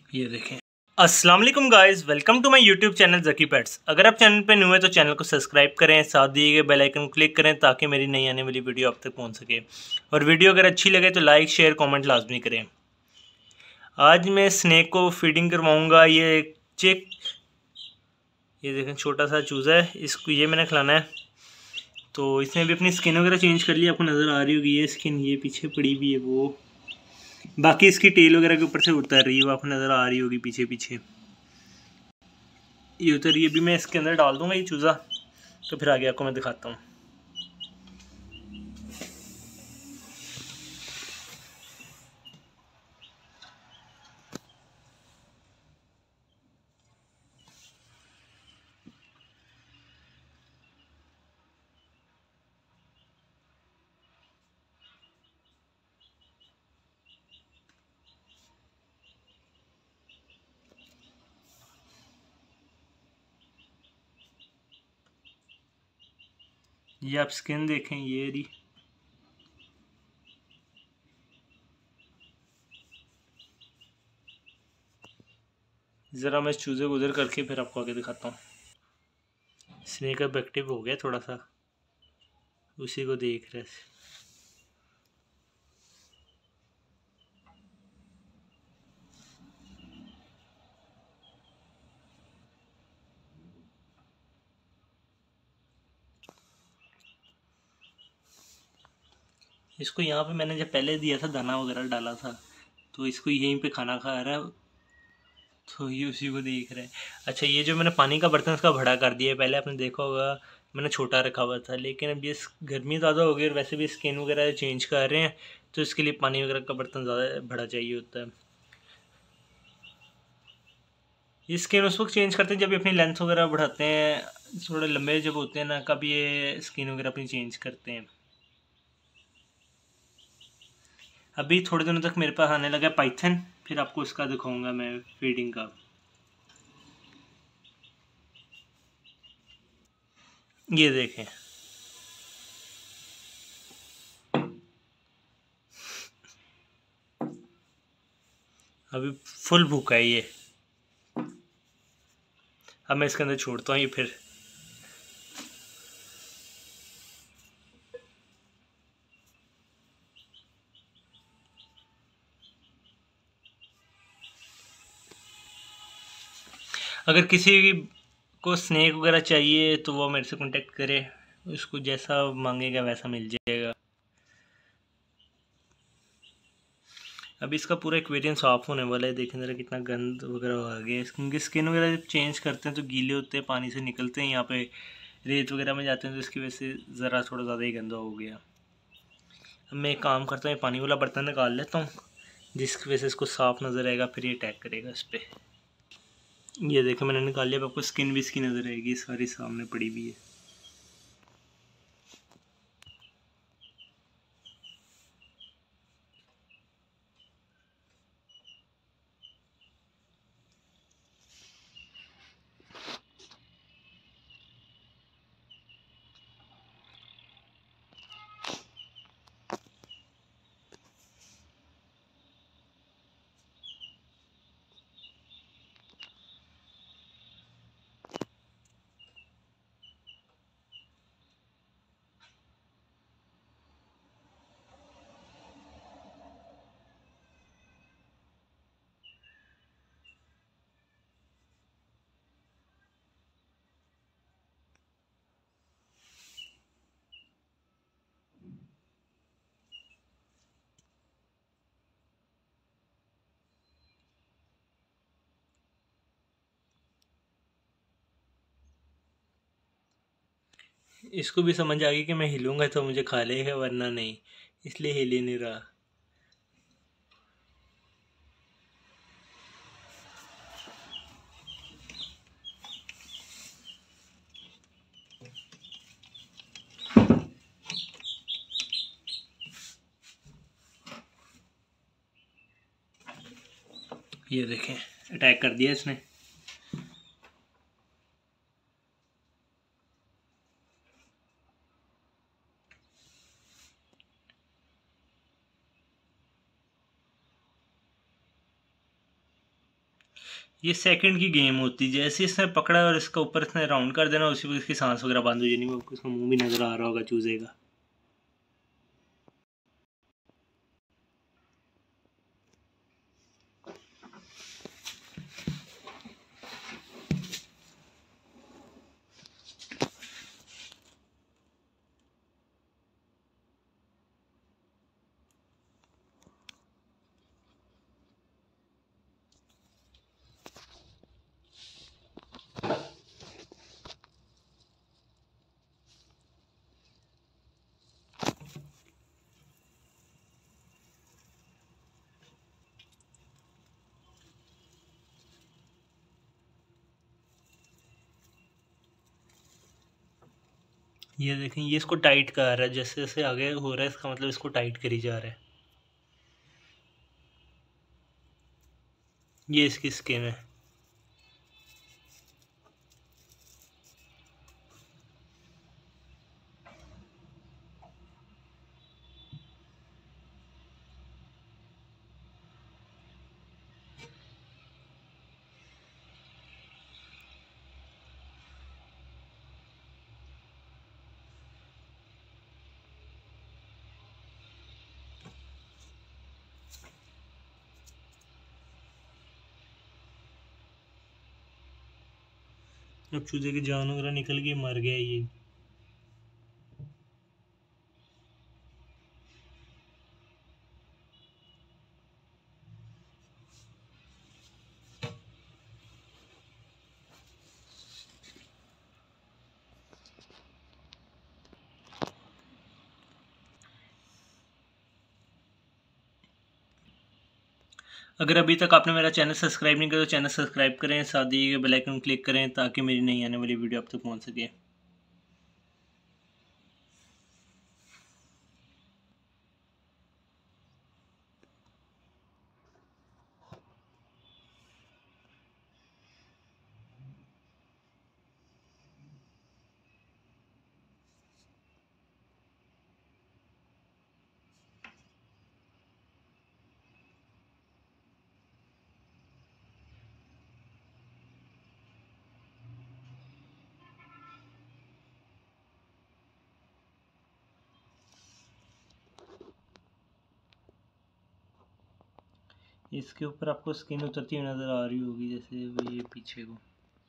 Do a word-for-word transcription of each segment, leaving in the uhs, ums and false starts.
ये देखें। अस्सलाम वालेकुम guys, welcome to my YouTube channel Zaki pets. अगर आप चैनल पे न्यू है तो चैनल को सब्सक्राइब करें, साथ दिए गए बेल आइकन को क्लिक करें ताकि मेरी नई आने वाली वीडियो आप तक पहुंच सके। और वीडियो अगर अच्छी लगे तो लाइक शेयर कमेंट लाजमी करें। आज मैं स्नेक को फीडिंग करवाऊंगा। ये चेक, ये देखें छोटा सा चूज़ा है, इसको ये मैंने खिलाना है। तो इसने भी अपनी स्किन वगैरह चेंज कर ली, आपको नज़र आ रही होगी ये स्किन, ये पीछे पड़ी हुई है वो, बाकी इसकी टेल वगैरह के ऊपर से उतर रही है, वो आपको नज़र आ रही होगी पीछे पीछे ये उतर। ये भी मैं इसके अंदर डाल दूंगा ये चूज़ा, तो फिर आगे आपको मैं दिखाता हूँ। ये आप स्किन देखें, ये रही। ज़रा मैं इस चूज़े को उधर करके फिर आपको आगे दिखाता हूँ। स्नेक अब एक्टिव हो गया थोड़ा सा, उसी को देख रहे थे। इसको यहाँ पे मैंने जब पहले दिया था दाना वगैरह डाला था, तो इसको यहीं पे खाना खा रहा है, तो ये उसी को देख रहा है। अच्छा, ये जो मैंने पानी का बर्तन इसका बड़ा कर दिया है, पहले आपने देखा होगा मैंने छोटा रखा हुआ था, लेकिन अब ये गर्मी ज़्यादा हो गई और वैसे भी स्किन वगैरह चेंज कर रहे हैं, तो इसके लिए पानी वगैरह का बर्तन ज़्यादा बड़ा चाहिए होता है। ये स्किन उस वक्त चेंज करते हैं जब ये अपनी लेंथ वगैरह बढ़ाते हैं, थोड़े लंबे जब होते हैं ना, कभी ये स्किन वगैरह अपनी चेंज करते हैं। अभी थोड़े दिनों तक मेरे पास आने लगा पाइथन, फिर आपको इसका दिखाऊंगा मैं फीडिंग का। ये देखें, अभी फुल भूखा है ये। अब मैं इसके अंदर छोड़ता हूँ ये फिर। अगर किसी को स्नेक वगैरह चाहिए तो वो मेरे से कांटेक्ट करे, उसको जैसा मांगेगा वैसा मिल जाएगा। अभी इसका पूरा एक्वेरियम साफ़ होने वाला है, देखें ज़रा कितना गंद वगैरह आ गया है, क्योंकि स्किन वगैरह जब चेंज करते हैं तो गीले होते हैं, पानी से निकलते हैं, यहाँ पे रेत वगैरह में जाते हैं, तो इसकी वजह से ज़रा थोड़ा ज़्यादा ही गंदा हो गया। अब मैं एक काम करता हूँ, पानी वाला बर्तन निकाल लेता हूँ, जिसकी वजह से इसको साफ़ नज़र आएगा, फिर ये अटैक करेगा इस पर। ये देखो मैंने निकाल लिया, अब आपको स्किन भी इसकी नज़र आएगी, सारी सामने पड़ी हुई है। इसको भी समझ आ गई कि मैं हिलूंगा तो मुझे खा लेगा, वरना नहीं, इसलिए हिल ही नहीं रहा। ये देखें, अटैक कर दिया इसने। ये सेकंड की गेम होती है। जैसे इसने पकड़ा और इसका ऊपर इसने राउंड कर देना, उसी वक्त इसकी सांस वगैरह बंद हो जानी। वो उसका मुंह भी नज़र आ रहा होगा चूजे का। ये देखें, ये इसको टाइट कर रहा है। जैसे जैसे आगे हो रहा है इसका मतलब इसको टाइट करी जा रहा है। ये इसकी स्किन है। अब चूजे की जान वगैरह निकल गई, मर गया ये। अगर अभी तक आपने मेरा चैनल सब्सक्राइब नहीं किया तो चैनल सब्सक्राइब करें, साथ ही बेल आइकन क्लिक करें ताकि मेरी नई आने वाली वीडियो आप तक पहुंच सके। इसके ऊपर आपको स्किन उतरती हुई नज़र आ रही होगी, जैसे ये पीछे को।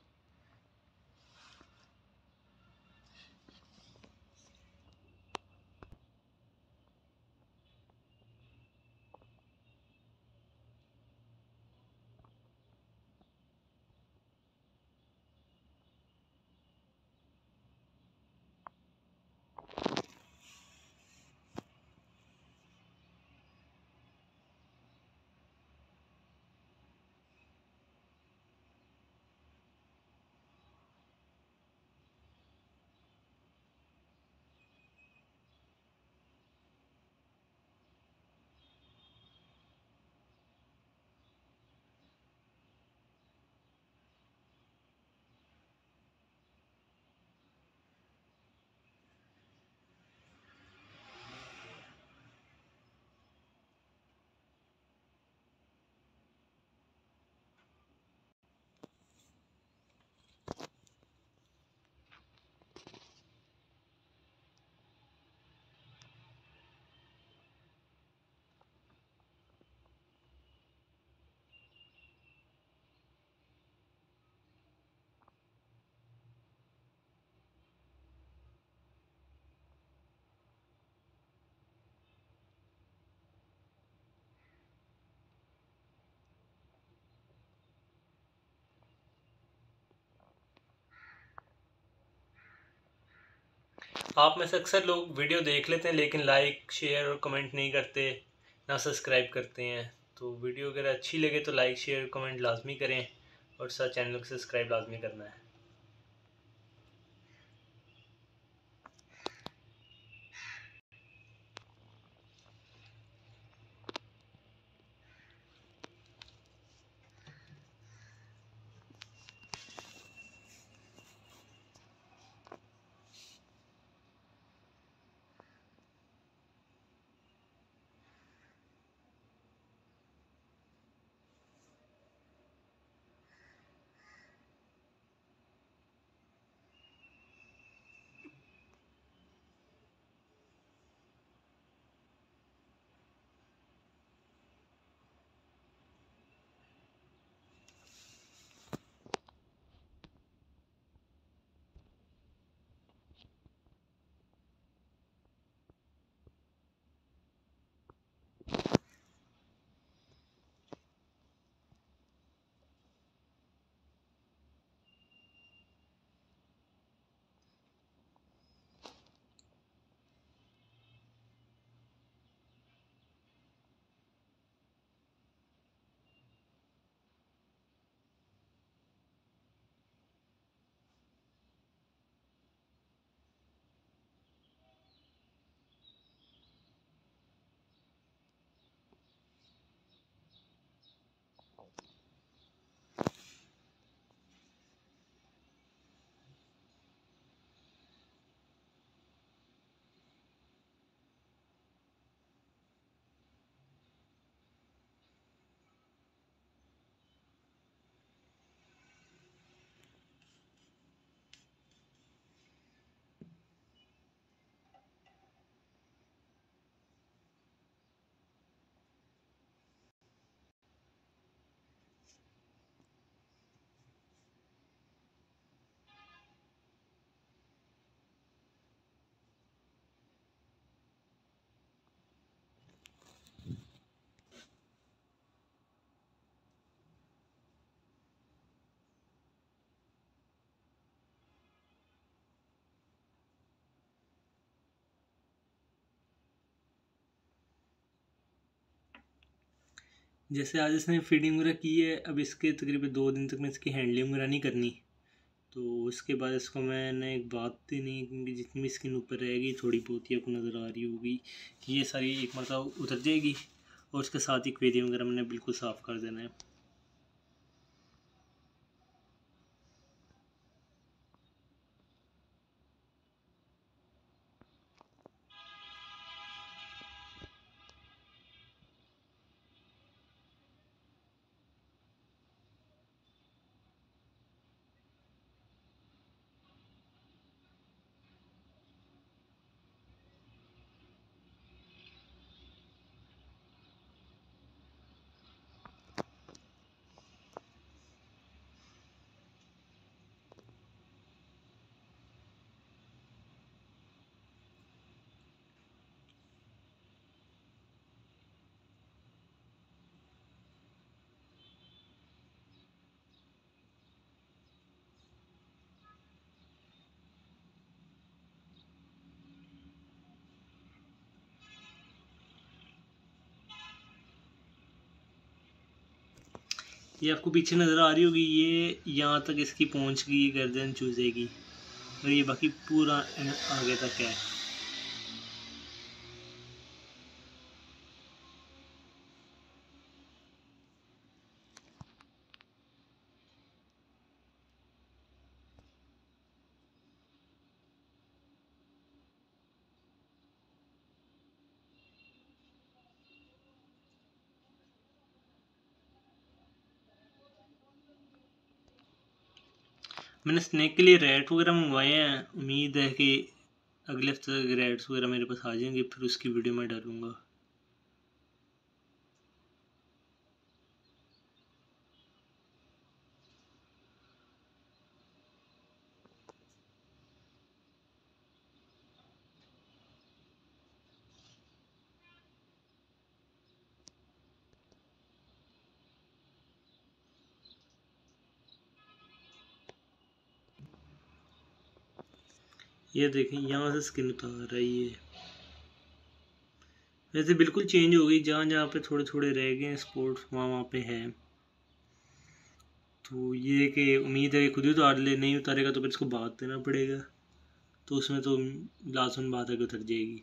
आप में से अक्सर लोग वीडियो देख लेते हैं लेकिन लाइक शेयर और कमेंट नहीं करते, ना सब्सक्राइब करते हैं। तो वीडियो अगर अच्छी लगे तो लाइक शेयर कमेंट लाजमी करें और साथ चैनल को सब्सक्राइब लाजमी करना है। जैसे आज इसने फीडिंग वगैरह की है, अब इसके तकरीबन दो दिन तक मैं इसकी हैंडलिंग वगैरह नहीं करनी। तो उसके बाद इसको मैंने एक बात देनी, क्योंकि जितनी भी स्किन ऊपर रहेगी थोड़ी बहुत ही आपको नज़र आ रही होगी कि ये सारी एक मतलब उतर जाएगी। और उसके साथ ही एक्वेरियम वगैरह मैंने बिल्कुल साफ़ कर देना है। ये आपको पीछे नज़र आ रही होगी, ये यहाँ तक इसकी पहुँच गई गर्दन चूज़ेगी, और ये बाकी पूरा आगे तक है। मैंने स्नैक के लिए रैट वगैरह मंगवाए हैं, उम्मीद है कि अगले हफ्ते तक रैट्स वगैरह मेरे पास आ जाएंगे, फिर उसकी वीडियो मैं डालूँगा। ये देखें, यहाँ से स्किन उतार रही है। वैसे बिल्कुल चेंज हो गई, जहाँ जहाँ पे थोड़े थोड़े रह गए हैं स्पॉट्स वहाँ वहाँ पे है। तो ये कि उम्मीद है कि खुद ही उतार ले, नहीं उतारेगा तो फिर इसको बात देना पड़ेगा, तो उसमें तो लाजमन बात है कि उतर जाएगी।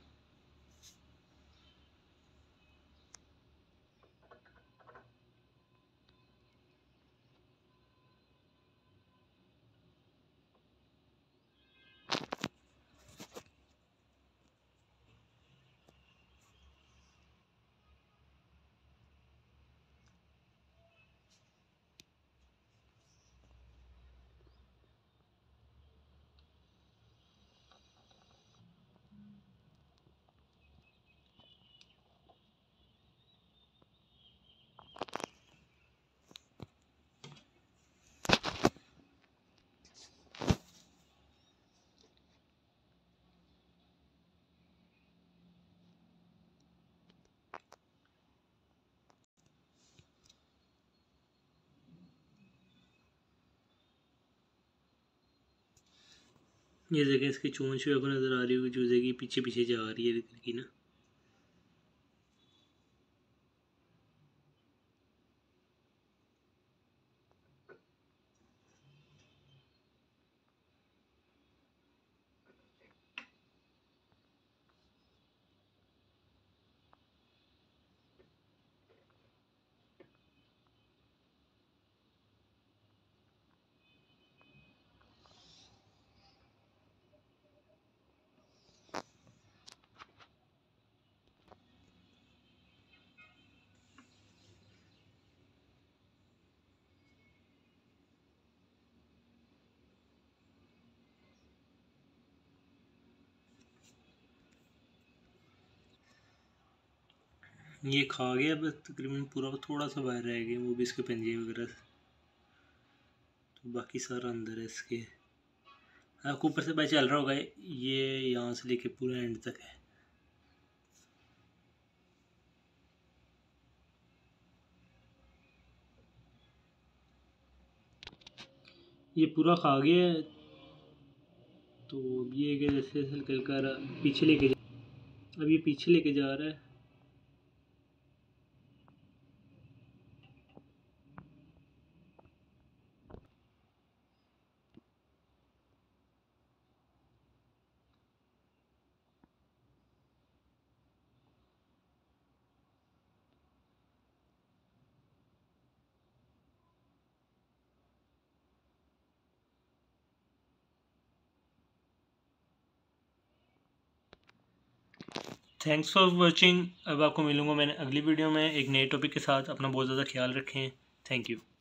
ये देखें, इसकी चोंच भी आपको नज़र आ रही होगी, चूज़े की पीछे पीछे जा रही है की ना। ये खा गया बस तकरीबन पूरा, थोड़ा सा बाहर रह गया, वो भी इसके पंजे वगैरह, तो बाकी सारा अंदर है इसके। आपको ऊपर से पता चल रहा होगा, ये यहाँ से लेके पूरा एंड तक है। ये पूरा खा गया है, तो अब ये कि जैसे हल्का हल्का पीछे लेके जा, अब ये पीछे लेके जा रहा है। Thanks for watching. अब आपको मिलूँगा मैंने अगली वीडियो में एक नए टॉपिक के साथ। अपना बहुत ज़्यादा ख्याल रखें। Thank you.